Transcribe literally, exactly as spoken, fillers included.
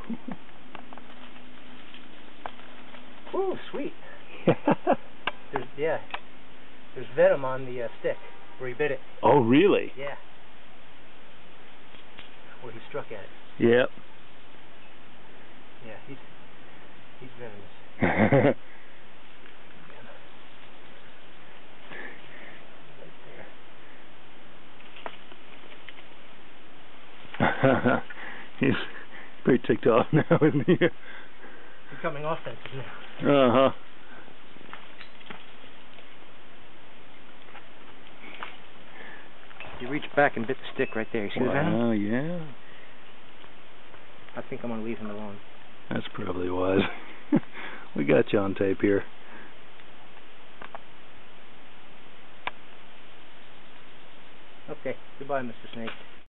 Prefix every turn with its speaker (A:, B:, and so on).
A: Ooh, sweet. There's, yeah, there's venom on the uh, stick where he bit it.
B: Oh, really?
A: Yeah. Where he struck at it.
B: Yep.
A: Yeah, he's he's venomous.
B: He's pretty ticked off now, isn't he?
A: Becoming offensive now.
B: Uh-huh.
A: He reached back and bit the stick right there. You see the venom?
B: Oh, yeah.
A: I think I'm going to leave him alone.
B: That's probably wise. We got you on tape here.
A: Okay. Goodbye, Mister Snake.